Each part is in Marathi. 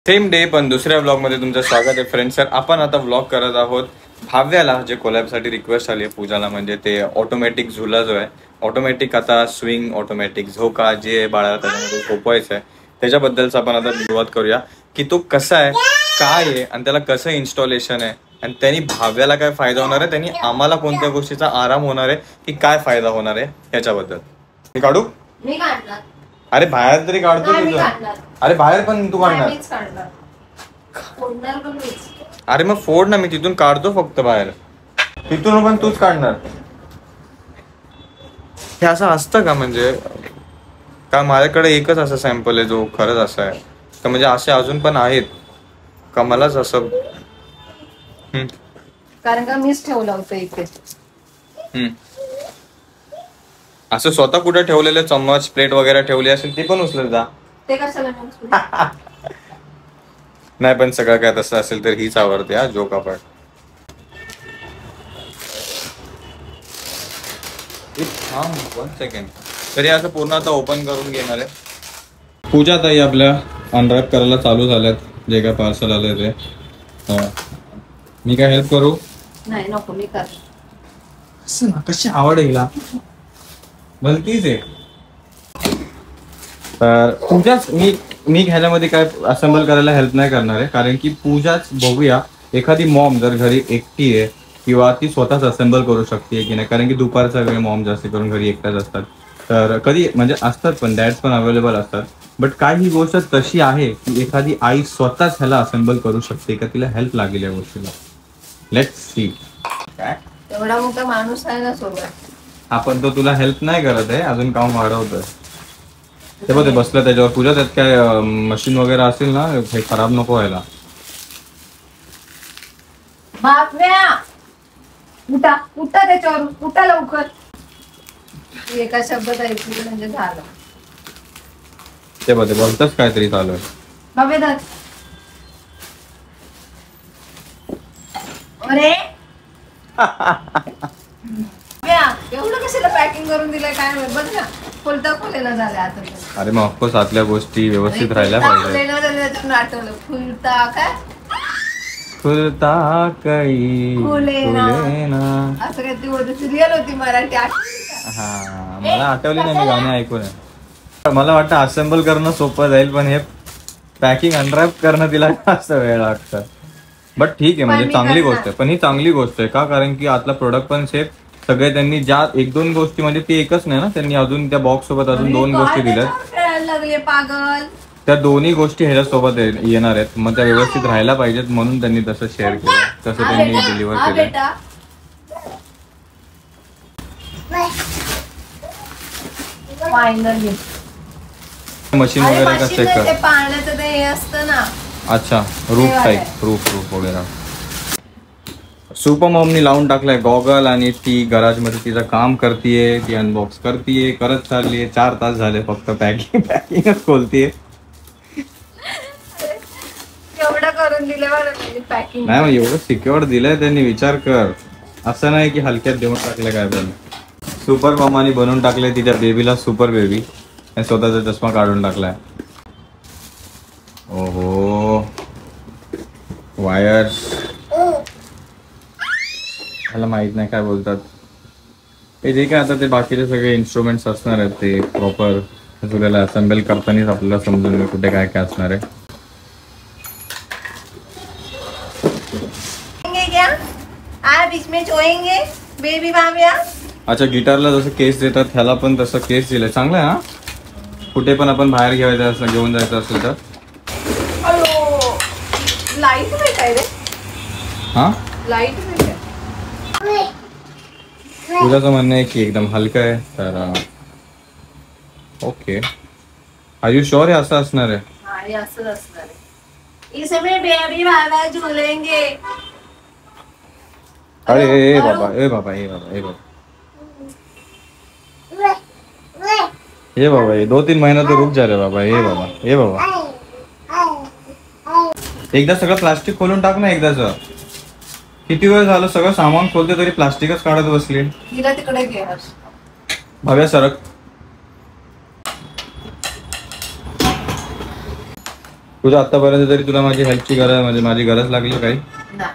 सेम डे पण दुसऱ्या व्लॉग मध्ये तुमचं स्वागत आहे फ्रेंड्स. सर आपण आता व्लॉग करत आहोत भाव्याला, जे कोलॅबसाठी रिक्वेस्ट आली आहे पूजाला, म्हणजे ते ऑटोमॅटिक झुला जो आहे, ऑटोमॅटिक आता स्विंग, ऑटोमॅटिक झोका जे बाळाला त्याच्यामध्ये झोपवायचं आहे त्याच्याबद्दलच आपण आता सुरुवात करूया की तो कसा आहे, काय आहे आणि त्याला कसं इन्स्टॉलेशन आहे आणि त्यांनी भाव्याला काय फायदा होणार आहे, त्यांनी आम्हाला कोणत्या गोष्टीचा आराम होणार आहे की काय फायदा होणार आहे याच्याबद्दल. मी काढू? मी काढणार. अरे बाहेर तरी काढतो तुझं. अरे बाहेर पण तू काढणार. अरे मग फोड ना, मी तिथून काढतो फक्त बाहेर, तिथून पण तूच काढणार. हे असं असतं का? म्हणजे का माझ्याकडे एकच असा सॅम्पल आहे जो खरंच असा आहे का? म्हणजे असे अजून पण आहेत का? मलाच असं कारण का मीच ठेवलं होतं इथे. असं स्वतः कुठे ठेवलेले चम्मच प्लेट वगैरे ठेवली असेल ते पण उचलत जा. ते कशाला नाही पण सगळं काय तसं असेल तर हीच आवडते हा जोक. आपण वन सेकंड तरी असं पूर्ण आता ओपन करून घेणार आहे. पूजा ताई आपल्या अनरॅप करायला चालू झाल्यात जे काय पार्सल आलंय ते. मी काय हेल्प करू? नाही नको, मी कर. कशी आवड आहे हिला, भलतीच आहे. तर पूजाच मी ह्याच्यामध्ये काय असेंबल करायला हेल्प नाही करणार आहे, कारण की पूजाच बघूया एखादी मॉम जर घरी एकटी आहे किंवा ती स्वतःच असेंबल करू शकते की नाही, कारण की दुपारचा वेळ मॉम जास्त करून घरी एकटाच असतात. तर कधी म्हणजे असतात पण डॅड्स पण अवेलेबल असतात, बट काय ही गोष्ट तशी आहे की एखादी आई स्वतःच ह्याला असेंबल करू शकते का, तिला हेल्प लागेल या गोष्टीला. Let's see. काय एवढा मोठा माणूस आहे ना सोबत, आपण तो तुला हेल्प नाही करत आहे, अजून काम वाढवतोय. ते बघ ते बसलं त्याच्यावर. पूजा त्यात काय मशीन वगैरे असेल ना, हे खराब नको व्हायला. भाव्या उठा उठा, त्याच्यावर उठा लवकर. एका शब्दात ऐकलं म्हणजे झालं. ते बघ ते बोलतच काहीतरी चालू आहे. भाव्या दाद. अरे एवढं कशाला पॅकिंग करून दिलंय काय माहित. बघ ना, खोलता खोलेला झालं आता. अरे मग ऑफकोर्स आतल्या गोष्टी व्यवस्थित राहिल्या पाहिजे. आठवलं फुलता काय खुलता काही खुलेना असं काय ती होती, सिरियल होती मराठी. हा मला आठवली नाही, मी गाणे ऐकून. मला वाटतं असेंबल करणं सोपं जाईल, पण हे पॅकिंग अनरॅप करणं तिला जास्त वेळ लागतं. बट ठीक आहे, म्हणजे चांगली गोष्ट आहे. पण ही चांगली गोष्ट आहे का, कारण की आतला प्रोडक्ट पण सेफ. सगळे त्यांनी ज्या एक दोन गोष्टी, म्हणजे ती एकच नाही ना, त्यांनी अजून त्या बॉक्स सोबत अजून दोन गोष्टी दिल्यात. पागल, त्या दोन्ही गोष्टी ह्याच्यासोबत येणार आहेत, मग त्या व्यवस्थित राहायला पाहिजेत, म्हणून त्यांनी तसं शेअर केलं, तसं त्यांनी डिलिव्हर केलं. मशीन वगैरे का चेक कर. पाण्याचं ते हे असतं ना. अच्छा, रूफ टाईप, रूफ वगैरे. सुपर मॉमनी लावून टाकलाय गॉगल आणि ती गराज मध्ये तिचं काम करतीये, ती अनबॉक्स करतीये, करत चाललीये. 4 तास झाले फक्त पॅकिंगच खोलतीये. एवढं करून दिलं बरं पॅकिंग. नाही मग एवढं सिक्युअर दिलंय त्यांनी, विचार कर. असं नाही की हलक्यात देऊन टाकलं काय. पण सुपर मॉमानी बनवून टाकलंय तिच्या बेबीला सुपर बेबी, आणि स्वतःचा चष्मा काढून टाकलाय. ओहो, वायर्स, मला माहित नाही काय बोलतात ते. जे काय आता ते बाकीचे सगळे इन्स्ट्रुमेंट्स असणार आहेत ते प्रॉपर तुला असेंबल करतानाच आपल्याला समजून कुठे काय काय असणार आहे. अच्छा, गिटारला जसं केस देतात ह्याला पण तसं केस दिलंय. चांगलं आहे हा. कुठे पण आपण बाहेर घेऊन जायचं असेल तर. लाईट भेटाय रे. हा, लाईट भेटाय. तुझं म्हणणं आहे की एकदम हलकं आहे तर ओके. आर यू श्योर हे असं असणार आहे? हा, हे असंच असणार आहे. इसमें बेबी भागा झूलेंगे. अरे ए बाबा, ए बाबा, ए बाबा, ए बाबा, ये बाबा, ये 2-3 महीना तो रुक जा रे बाबा. ये बाबा, ये बाबा, एकदा सगळं प्लास्टिक खोलून टाक ना एकदाच. किती वेळ झालं सगळं सामान खोलते तरी प्लास्टिकच काढत बसली. तिकडे घे भाव्या सरक. तुझं आतापर्यंत तरी तुला माझी हेल्पची गरज म्हणजे माझी गरज लागली काही? नाही.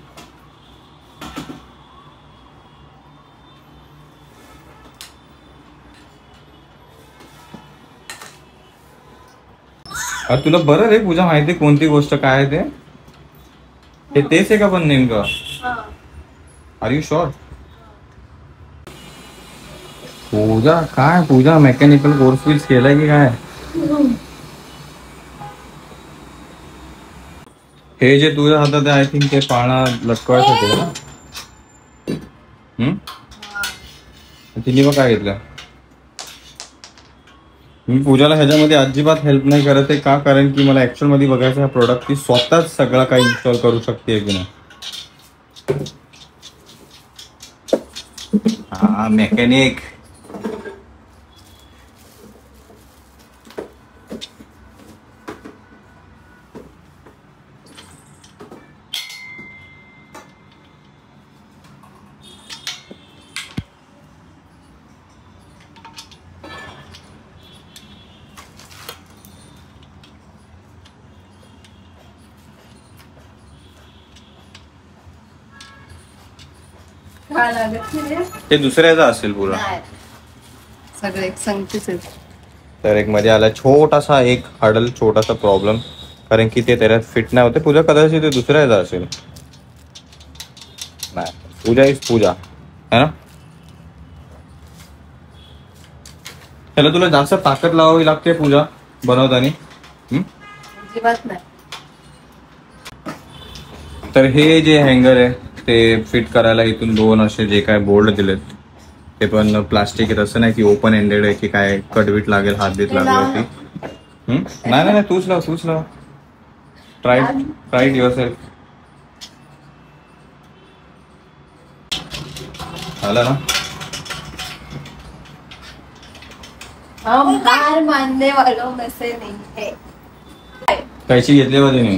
तुला बरं रे पूजा माहिती कोणती गोष्ट काय आहे ते? हे तेच आहे का पण नेमकं? R you sure? पूजा काय पूजा मेकॅनिकल कोर्स बिल्स केलाय की काय? हे जे तुझ्या हातात आय थिंक ते पाळणा लटकवायसाठी ना? तिने मग काय घेतलं? मी पूजाला ह्याच्यामध्ये अजिबात हेल्प नाही करत आहे का, कारण की मला ऍक्च्युअल मध्ये बघायचं हा प्रोडक्ट ती स्वतःच सगळं काही इन्स्टॉल करू शकते की नाही. हा मेकॅनिक. काय लागत नाही. ते दुसऱ्याचा असेल पुरा. नाही. सगळे संगतीच आहेत. तर एक मध्ये आला छोटासा एक हडल छोटासा प्रॉब्लेम, कारण की ते त्याच्यात फिट नाही होते. पूजा कदाचित ते दुसऱ्याचा असेल. नाही पूजा इज पूजा है ना. त्याला तुला जास्त ताकद लावावी लागते पूजा बनवताना. अजिबात नाही. तर हे जे हँगर आहे ते फिट करायला इथून दोन असे जे काय बोर्ड दिलेत ते पण प्लास्टिक आहे. तसं नाही की ओपन एंडेड आहे की काय कटवीट लागेल हात बीत लागली होती. नाही नाही तूच लाव. Try yourself. आला ना. हम हार मानने वालों में से नहीं है. कैची घेतली होती मी.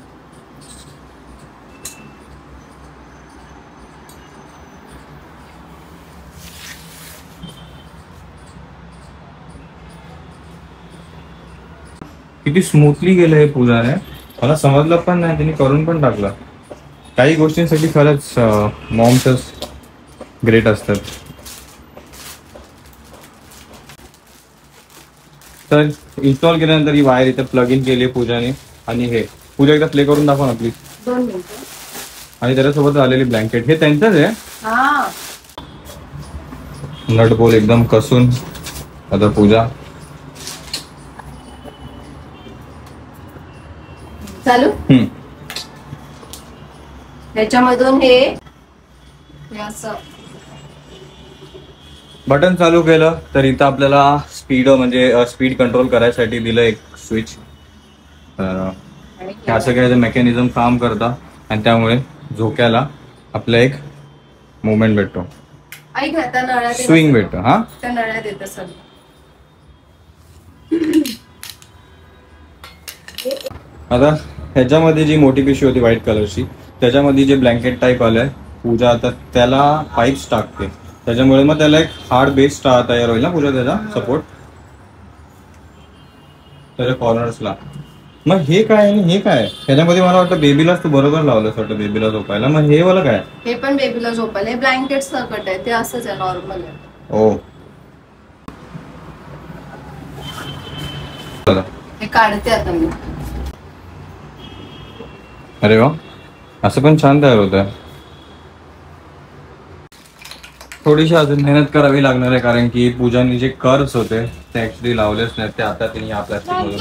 किती स्मूथली गेलं हे पूजाने. मला समजलं पण नाही, त्यांनी करून पण टाकलं. काही गोष्टींसाठी खरंच मॉम्सच ग्रेट असतात. तर इन्स्टॉल केल्यानंतर ही वायर इथे प्लग इन केली पूजाने. आणि हे पूजा एकदा प्ले करून दाखव ना प्लीज. 2 मिनिटं. आणि त्याच्यासोबत आलेली ब्लँकेट हे त्यांचंच आहे. हा नट बोल एकदम कसून. आता पूजा चालू. त्याच्यामधून हे असं बटन चालू केलं तर इथं आपल्याला स्पीड म्हणजे स्पीड कंट्रोल करायसाठी दिलं एक स्विच. ह्या सगळ्याचं मेकॅनिझम काम करतं आणि त्यामुळे झोक्याला आपला एक मुवमेंट भेटतो. ऐक ना त्या नळ्यात स्विंग भेटतो. हा त्या नळ्यात येत सर. आता ह्याच्यामध्ये जी मोठी पिशवी होती व्हाईट कलरची त्याच्यामध्ये जे ब्लँकेट टाईप आलंय पूजा आता त्याला पाईप्स टाकते. त्याच्यामुळे मग त्याला एक हार्ड बेस तयार होईल ना पूजा त्याचा सपोर्ट त्याच्या कॉर्नर्सला. मग हे काय आणि हे काय ह्याच्यामध्ये मला वाटतं बेबीलाच तू बरोबर लावलंस वाटतं बेबीला झोपायला. मग हे वाला काय? हे पण बेबीला झोपायला. हे ब्लँकेट सकट आहे ते असंच आहे नॉर्मल आहे. ओ हे काढते आता मी. अरे वा असं पण छान तयार होत आहे. थोडीशी अजून मेहनत करावी लागणार आहे कारण की पूजाने जे कर्व्स होते ते ऍक्च्युली लावलेच नाहीत. ते आता तिने या प्लास्टिक मधून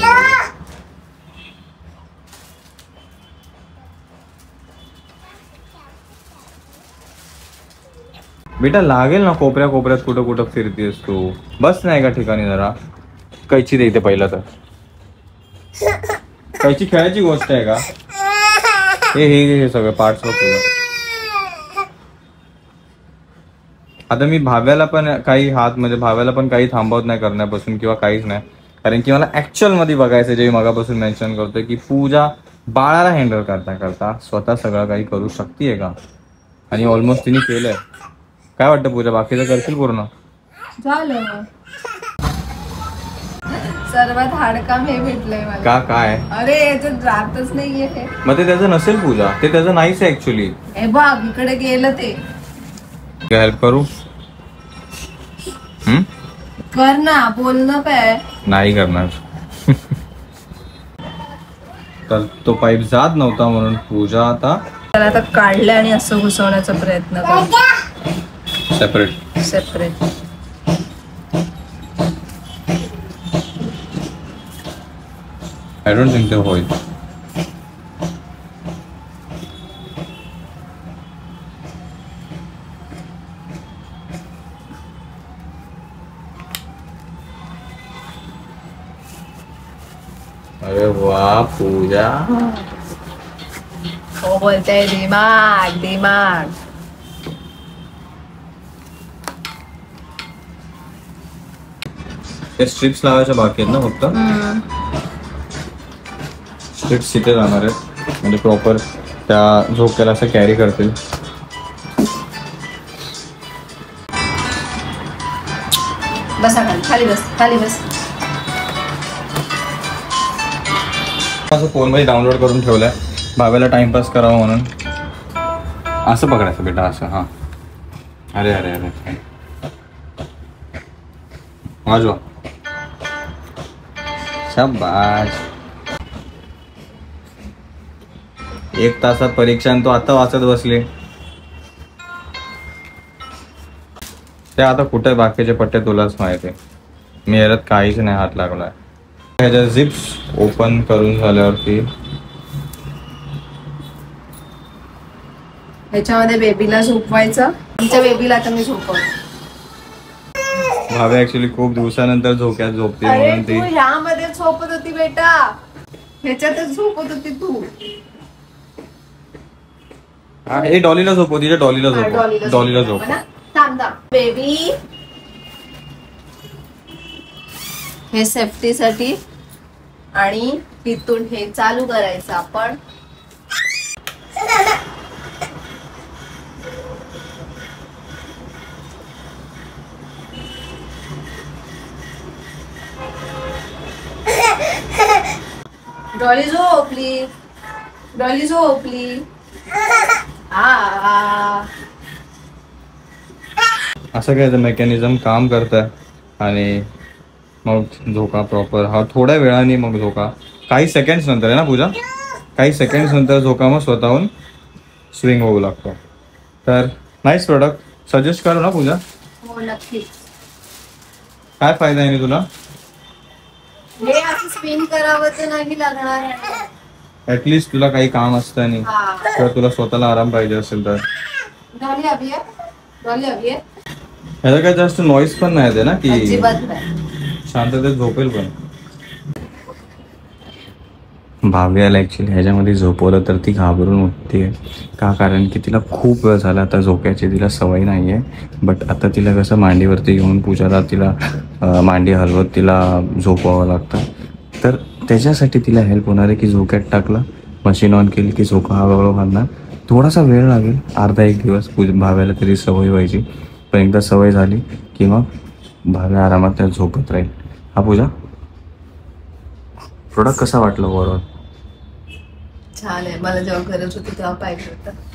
बेटा लागेल ना. कोपऱ्या कोपऱ्यात कुठं कुठं फिरतेस तू. बस नाही एका ठिकाणी जरा. कैची देते पहिला तर. कैची खेळायची गोष्ट आहे का? हे सगळं पार्ट्स बघ. आता मी भाव्याला पण काही हात म्हणजे भाव्याला पण काही थांबवत नाही करण्यापासून किंवा काहीच नाही. कारण की मला ऍक्च्युअल मध्ये बघायचं जे मी मगापासून मेन्शन करतोय की पूजा बाळाला हँडल करता करता स्वतः सगळं काही करू शकते का. आणि ऑलमोस्ट तिने केलंय. काय वाटतं पूजा बाकीचं करशील पूर्ण? झालं. सर्वात हाडकाम हे भेटलंय मला. का काय? अरे याच्यात राहतच नाहीये हे. मग ते त्याचं नसेल पूजा, ते त्याचं नाहीच आहे ऍक्च्युली. हे बघ इकडे गेलं ते. हेल्प करू? कर ना, बोलणं काय. नाही करणार. तर तो पाईप जात नव्हता म्हणून पूजा आता त्याला आता काढलं आणि असं घुसवण्याचा प्रयत्न कर. Separate. Separate. I don't think ते होईल. अरे वा पूजा. हो बोलते दिमाग दिमाग. ते स्ट्रिप्स लावायच्या बाकी आहेत ना फक्त. स्ट्रिप्स तिथे जाणार आहेत म्हणजे प्रॉपर त्या झोक्याला असं कॅरी करतील. बसा खाली, खाली बस, खाली बस. असं फोनमध्ये डाउनलोड करून ठेवलंय भाव्याला टाइमपास करावा म्हणून. असं पकडायचं बेटा, असं. हा. अरे अरे अरे वाजवा. शाबाश. 1 तासात परीक्षा आणि तो आता वाचत बसले. ते आता कुठे बाकीचे पट्टे तुलाच माहिती. मी याच्यात काहीच नाही हात लागलाय. ह्याच्या झिप्स ओपन करून झाल्यावरती ह्याच्यामध्ये बेबीला झोपवायचं. आमच्या बेबीला आता मी झोपवते. भावे ऍक्च्युली खूप दिवसानंतर झोक्यात झोपते अरे म्हणून ती. तू ह्यामध्ये झोपत होती बेटा, ह्याच्यातच झोपत होती तू. हा, हे डॉलीला झोपव, तिच्या डॉलीला झोपव, डॉलीला झोपव. थांब बेबी. हे सेफ्टीसाठी आणि इथून हे चालू करायचं आपण. डॉली झोपली, डॉली झोपली. असं काय मेकॅनिझम काम करत आहे आणि मग झोका प्रॉपर. हा थोड्या वेळाने मग झोका काही सेकंड्स नंतर आहे ना पूजा, काही सेकंड्स नंतर झोका मग स्वतःहून स्विंग होऊ लागतो. तर नाईस प्रोडक्ट सजेस्ट करू ना पूजा. हो नक्कीच. काय फायदा आहे तुला? हे असं स्पिन करावं तर नाही लागणार. ऍटलिस्ट तुला काही काम असतं नाही किंवा तुला स्वतःला आराम पाहिजे असेल तर. डॉली हवी आहे, डॉली हवी आहे. ह्याचा काय जास्त नॉईस पण नाही आहे ना की अजिबात नाही. शांततेत झोपेल पण. भाव्याला ऍक्च्युली ह्याच्यामध्ये झोपवलं तर ती घाबरून उठते. का? कारण की तिला खूप वेळ झाला आता झोक्याची तिला सवय नाही आहे. बट आता तिला कसं मांडीवरती घेऊन पूजाला तिला मांडी हलवत तिला झोपवावं लागतं. तर त्याच्यासाठी तिला हेल्प होणार आहे की झोक्यात टाकलं, मशीन ऑन केली की झोका हळूहळू घालणार. थोडासा वेळ लागेल, अर्धा 1 दिवस भाव्याला तरी सवय व्हायची. पण एकदा सवय झाली की मग भाव्या आरामात त्या झोपत राहील. हा पूजा प्रोडक्ट कसा वाटला ओव्हरऑल? छान आहे. मला जेव्हा गरज होती तेव्हा पाहिजे होतं.